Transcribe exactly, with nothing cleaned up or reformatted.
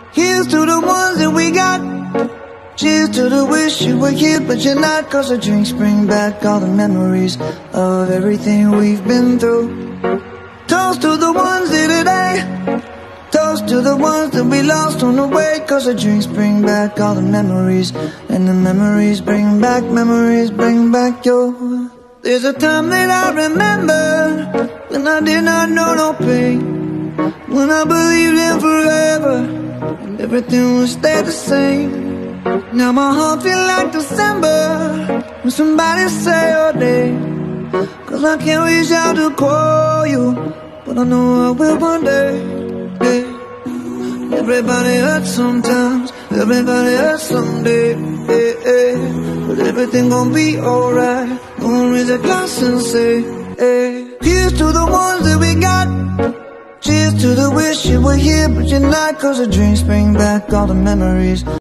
Here's to the ones that we got. Cheers to the wish you were here but you're not. Cause the drinks bring back all the memories of everything we've been through. Toast to the ones here today. Toast to the ones that we lost on the way. Cause the drinks bring back all the memories, and the memories bring back, memories bring back your. There's a time that I remember when I did not know no pain, when I believed in forever and everything would stay the same. Now my heart feel like December when somebody say your name. Cause I can't reach out to call you, but I know I will one day. Hey. Everybody hurts sometimes, everybody hurts someday. Hey, hey. But everything gon' be alright. Gonna raise a glass and say, hey. Here's to the ones that we got. Cheers to the wish you were here but you're not. Cause the drinks bring back all the memories.